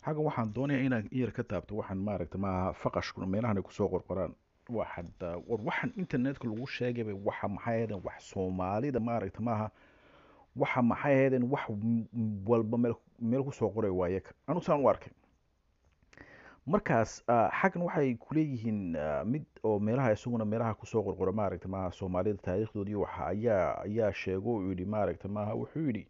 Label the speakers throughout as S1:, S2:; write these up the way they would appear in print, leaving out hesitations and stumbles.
S1: xaggan waxaan doonayaa inaan iyar ka taabto waxaan maaragta maaha faqashkuna meelahan ay kusoo qorqoraan war waxaan internetka lagu sheegayba waxa maxay ahaydeen wax soomaalida maaragta maaha waxa maxay ahaydeen wax walba meel kusoo qoray waaye anu saan u arkay markaas xaggan waxay kuleeyihiin mid oo meelaha isaguna meelaha kusoo qorqora maaragta maaha soomaalida taariikhdoodii waxa ayaa sheego uu yidhi maaragta maaha wuxuu yidhi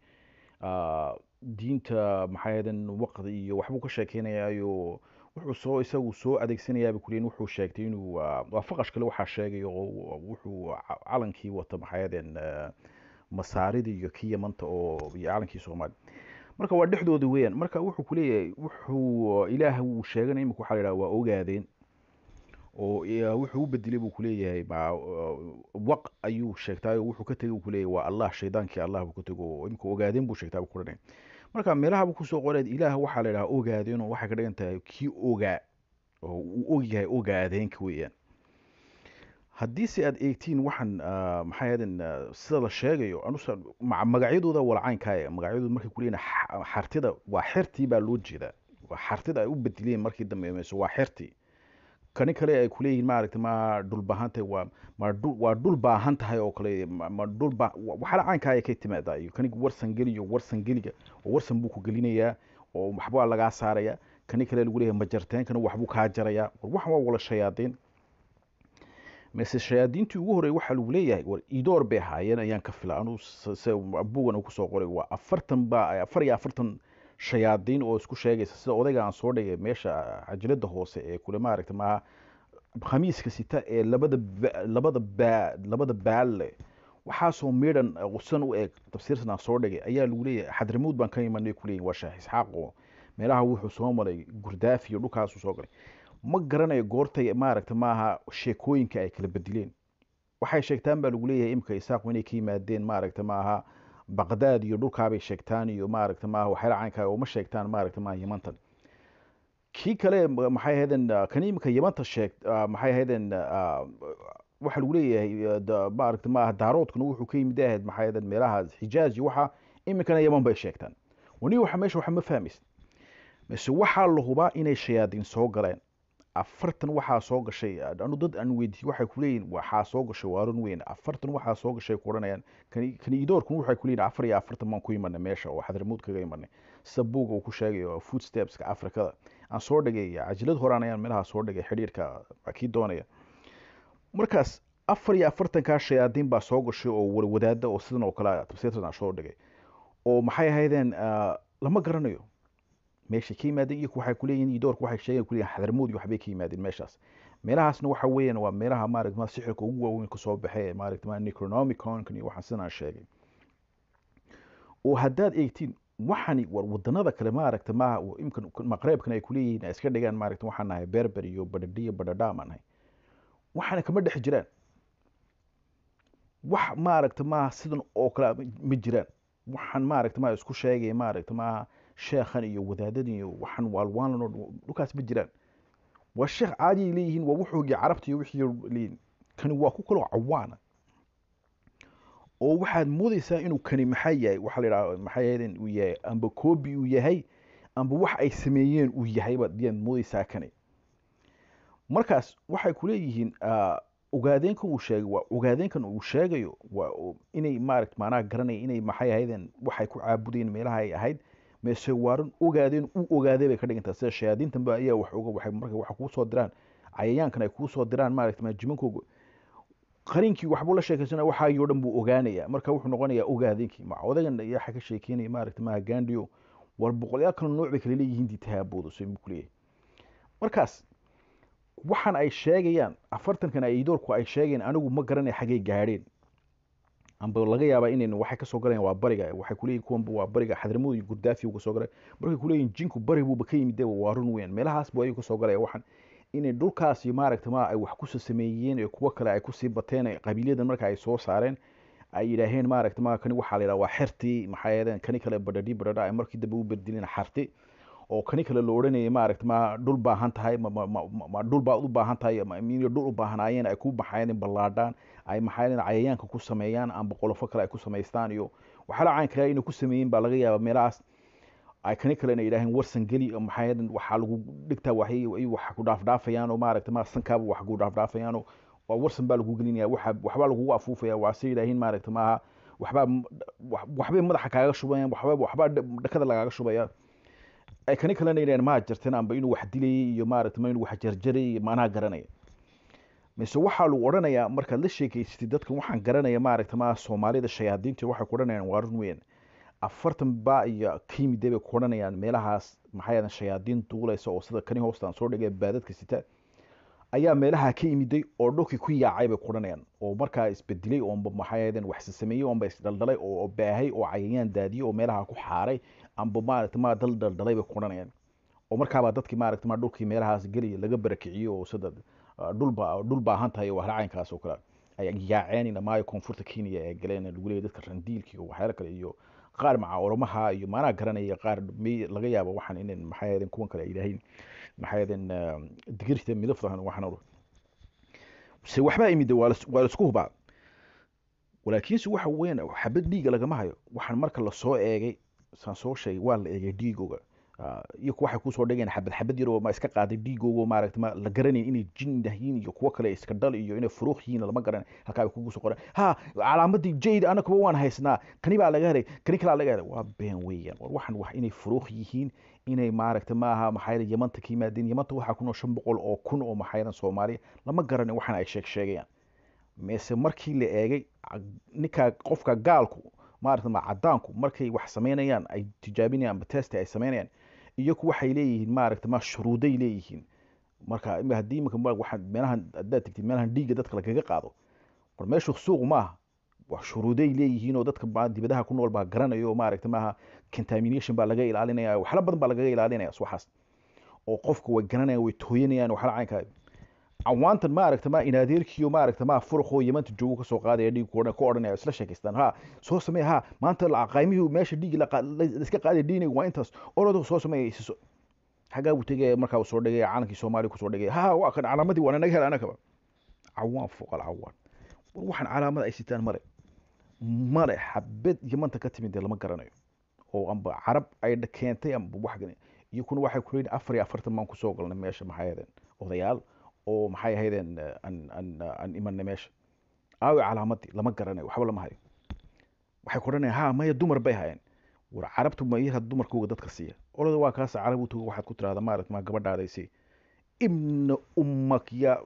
S1: diinta maxay ahaydeen waqdi iyo waxbuu ka sheekeynayaayo wuxuu isagu soo adeegsanayaaba kuleyin wuxuu sheegtay inuu waa faqash kale waxaa sheegay oo wuxuu calankii wata maxay ahaydeen masaarida iyo kii yamanta oo iyo calankii soomaali marka waa dhexdooda weeyaan marka wuxuu kuleeyahay wuxuu ilaah uu sheeganay imika waxaa la yidhaha waa ogaadeen oo wuxuu u bedelay buu kuleeyahay waq ayuu sheegtaayo wuxuu ka tegay buu kuleeyahay waa allah shaydaankii allah buu ka tego oo imika ogaadeen buu sheegtaa buu kuranay marka meelahabu kusoo qoreed ilaah waxaa la yidhaha ogaadeen oo waxay ka dhigan tahay kii ogaa oo uu ogyahay ogaadeenka weeyaan haddiise aad eegtiin waxaan maxay ahaydeen sida la sheegayo anusa magacyadooda walcaynkaaya magacyadooda markay kuleeyihin xartida waa xertii baa loo jeedaa waa xartida ay u bedeleen markii dambe mayso waa xertii kani kale ay kuleeyihiin maaragta ma dhul baahantay waa dhul baahan tahay oo kale ma dhul waxaala caynkaaya ka timaadaa iyo kani warsan geliyo warsan geliga oo warsan buu ku gelinayaa oo waxbaa lagaa saaraya kani kale lagu leeyahay majarteenkana waxbuu kaa jaraya war waxan waa wala shayaadiin mise shayaadiintii ugu horreeyay waxaa lagu leeyahay war idoor bay ahaayeen ayaan ka fila anu buugan uu kusoo qoray waa 44 shayaadiin oo isku sheegaysa sida odayga aan soo dhigay meesha cajalada hoose ee kule maaragta maaha khamiiska sita ee labada baalle waxaasoo midhan qusan u eg tafsiirsan aan soo dhigay ayaa lagu leeyahay xadrimuud baan ka imanay kuleeyihin waa shaah isxaaq oo meelaha wuxuu soo maray gurdaafi iyo dhulkaasuu soo galay ma garanayo goortay maaragta maaha sheekooyinka ay kala bedileen waxay sheegtaan baa lagu leeyahay imika isaaqu inay ka yimaadeen maaragta maaha baqdaad iyo dhulkaabay sheegtaan iyo maaragta maaha waxyaala caynkaa uma sheegtaan maaragta maaha yamantan kii kale maxay ahaydeen kan imika yamanta maxay ahaydeen waxaa lagu leeyahay maaragta maaha daaroodkuna wuxuu ka yimid ahayd maxay ahaydeen meelaha xijaaz iyo waxa imikana yaman bay sheegtaan wani waxa meesha waxa ma fahmaysa mise waxaa la hubaa inay shayaadiin soo galeen 40 waxaa soo gashay anu dad aan weydiiyey waxay kuleeyihin waxaa soo gashay waarun weyn 40 waxaa soo gashay ku oranayaan kani idoorkun waxay kuleeyihin 44 maan ku imanay meesha oo xadrimuud kaga imanay sabuug uu ku sheegayo footstepska afrikada aan soo dhigay cajalad horaan ayaan meelaha soo dhigay xiriirka kii doonaya markaas 44 ka shayaadiin baa soo gashay oo wadaada oo sidan oo kale tafsiirtan aan soo dhigay oo maxay ahaydeen lama garanayo meesha ka yimaadeen iyo waxay kuleeyihiin idoorku waxay sheegeen kuleeyihiin xadrimuud iyo waxbay ka yimaadeen meeshaas meelahaasna waxa weeyaan waa meelaha maaragta sixirka ugu waaweyn ka soo baxay maaragta necronomicon iyo waxaan sidaan sheegay oo haddaad eegtiin waxani war wadanada kale maaragta maaha imkan maqreebkan ay kuleeyihiin ay iska dhigaan maaragta waxaan nahay berber iyo badhadhiya badhadhaam aan nahay waxaana kama dhex jiraan wax maaragta maaha sidan oo kale ma jiraan waxaan maaragta maaha isku sheegay maaragta maaha sheekhan iyo wadaadadan iyo waxaan waalwaalan oo dhulkaas ma jiraan waa sheekh caadi ay leeyihiin waa wuxuugii carabta iyo wixii leeyihiin kani waa ku kaloo cawaana oo waxaad moodaysaa inuu kani maxay yahay waxaa la yidhaha maxay ahaydeen uu yahay amba koobi uu yahay amba wax ay sameeyeen uu yahay baad moodaysaa kani markaas waxay ku leeyihiin ogaadeenkan uu sheegay waa ogaadeenkan uu sheegayo waa inay maaragta maanaha garanaya inay maxay ahaydeen waxay ku caabudeen meelaha ay ahayd meese waaran ogaadeen u ogaaday bay ka dhigantaa sida shayaadiintan ba ayaa wax oga waxay marka wax kuu soo diraan cayayaankan ay kuu soo diraan maaragta maajimankooga qariinkii waxbuu la sheekaysanaya waxaayoo dhan buu ogaanaya marka wuxuu noqonayaa ogaadeenkii ma odagan ayaa xa ka sheekeynaya maaragta maaha gaandhiyo war boqolyaal kale nooc bay kala leeyihiin diitahaabooda soo imuu ku leeyahay markaas waxaan ay sheegayaan 40kan ay idoorku ay sheegeen anigu ma garanay xagay gaadheen amba laga yaabaa inay waxay ka soo galeen waa bariga waxay ku leeyihiin kuwanba waa bariga xadrimuud iyo gurdaafi uga soo galay markay ku leeyihiin jinku bari buuba ka yimid waa run weyn meelahaas buu ayuu ka soo galaya waxaan inay dhulkaas iyo maaragta ma ay wax ku soo sameeyeen iyo kuwa kale ay ku sii bateen qabiiladan marka ay soo saareen ay yiraahdeen maaragta ma kani waxa la yiraahdaa waa xirti maxay ahaydeen kani kale badhadha ay markii dambe u bedeleen xarti oo kani kale loo oranayay maaragta ma dhul baahan tahay ma dhul baa u baahan tahay ma dhul u baahanaayeen ay ku baxayeen ballaadhaan ay maxayeen cayayaanka ku sameeyaan amba qolofo kale ay ku sameystaan iyo waxa la cayn kale inay ku sameeyeen baa laga yaabaa meelahaas ay kani kalena yidhaaheen warsan geli maxay waxaa lagu dhigtaa wax ku dhaafdhaafayaan oo maaragtay ma sankaaba wax ku dhaafdhaafayaan oo waa warsan baa lagu gelinaya waxbaa lagugu afuufaya waa say yidhaahiin maaragtay maaha waxbay madaxa kaaga shubayaan waxbaa dhakada lagaaga shubaya ay kani kalena yidhaheen maa jarteen amba inuu wax dilayay iyo maaragtay ma inuu wax jarjaray iyo maanaa garanaya mise waxaa lagu odhanayaa markaad la sheekaysatid dadkan waxaan garanaya maaragtay maaha soomaalida shayaadiinta waxay ku odhanayaan waa run weyn 40 baa iyo kiimide bay ku odhanayaan meelahaas maxay ahayn shayaadiin duulaysa oo sida kani hoostaan soo dhigay baadadka sita ayaa meelaha ka yimiday oo dhulkii ku yaacay bay ku odhanayaan oo markaa isbedelay oo maxay ahayn wax sameeyay oo isdaldalay oo baahay oo cayayaan daadiyay oo meelaha ku xaaray amba maaragtay ma daldalay bay ku odhanayaan oo markaaba dadkii maaragtay ma dhulkii meelahaas geli laga barakiciyo oo sida dhul baahan tahay oo halacaynkaas oo kale ay yaaceen maayo koonfurta Kenya ee galeen lagu leeyahay dadka randiilka iyo waxyaalo kale iyo qaar maca oromaha iyo maana garanaya qaar laga yaabo waxaan in maxay ahayn kuwan kale ilaahin maxay ahayn digirta midaftahan waxaan si waxba imid waa la isku hubaa walaakiin si waxa weyn xabad dhiiga laga hayo waxaan marka la soo eegay san soo sheegay waa la eegay dhiigooga iyo waxay ku soo dhigeen xabad yar oo ma iska qaaday dhiigooga maaragtay ma la garanay inay jin dahiin iyo kuwa kale iska dhal iyo inay furuuq yihiin lama garan halka ay kugu soo qoran calaamadii jeed anaga waan haysnaa kani baa laga helay kani kala laga helay waa been weeyaan waxaan wax inay furuuq yihiin inay maaragtay maaha maxay Yamanta ka yimaadeen Yamanta waxa ku nool 500 oo kun oo maxaydan Soomaaliya lama garan waxaan ay sheegayaan meese markii la eegay ninka qofka gaalku maaragtay ma cadaanku markay wax sameynayaan ay tijaabinayaan test ay sameynayaan iyagu waxay leeyihiin maaragtay ma shuruuday leeyihiin marka hadii waxa meelahan aad tagtid meelahan dhiiga dadka laga qaado war meeshu suuq ma wax shuruuday leeyihiin oo dadka dibadaha ku nool baa garanayo maaragtay maaha contamination baa laga ilaalinaya wax la badan baa laga ilaalinaya waxaas oo qofku way garanayaan way tooyanayaan waxa caynka awaantan maaragtay ma inaadeerkiyo maaragtay ma furqo Yamanta joogo ka soo qaadaya dhiig ku odhanaya isla sheekaystaan soo sameey maanta la qaymihii meesha dhiig la iska qaaday dhiinay waa intaas orado soo sameeyay xagaa uu tagay markaa soo dhigay caalamkii Soomaaliya ku soo dhigay waa kan calaamadii waa naga helana kaba awaan fuqal awaan waxaan calaamad ay sitaan mare xabad Yamanta ka timid lama garanayo oo amba carab ay keentay amba wax gan iyo kuna waxay ku leeyahay 44 maan ku soo galnay meesha maxay ahaydeen odayaal oo maxay ahaydeen an iman meesha calaamadii lama garanayo waxba lama hayo waxay ku odhanayaan maya dumar bay hayeen war carabtu ma yahay dumarkooda dadka siiya orada waa kaas carab uu tago waxaad ku tiraahdaa maaragtay ma gabadhaadaysi ibn ummak ya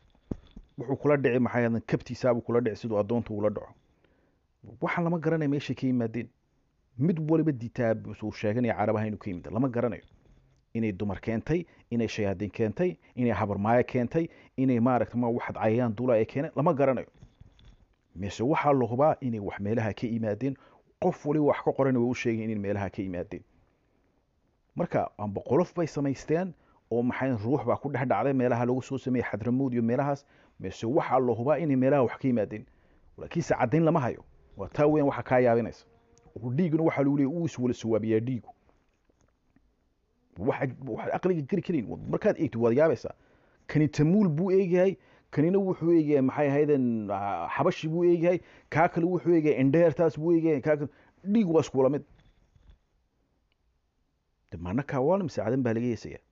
S1: wuxuu kula dhicay maxay ahaydeen kabtiisa buu kula dhicay sidoo adoonta uu la dhaco waxaan lama garanayo meesha ka yimaadeen mid waliba ditaab soo sheeganaya carabaha inuu ka yimid lama garanayo inay dumar keentay inay shayaadiin keentay inay habarmaayo keentay inay maaragtay ma waxad cayayaan duula ay keeneen lama garanayo meesha waxa la hubaa inay wax meelaha ka yimaadeen qof wali wax ka qoran oo u sheegay in meelaha ka yimaadeen marka aan boqolof bay samaysteen oo maxay ruux baa ku dhex dhacday meelaha lagu soo sameeyay Xadramuud iyo meelahaas meesha waxa la hubaa in meelaha wax ka yimaadeen laakiin saacadin lama hayo waa taa weyn waxa ka yaabinaysa dhiiguna waxa lagu leeyahay uu iswala sawaabiyaa dhiigu wax aqliga gari karin markaad eegto waad yaabaysaa kani tamuul buu eegahay kanina wuxuu eegahay maxay ahaydeen xabashi buu eegahay ka kale wuxuu eegahay endeertaas buu eegahay ka dhiig waa isku wala mid damaana ka waalm saacadan baa laga yeesaya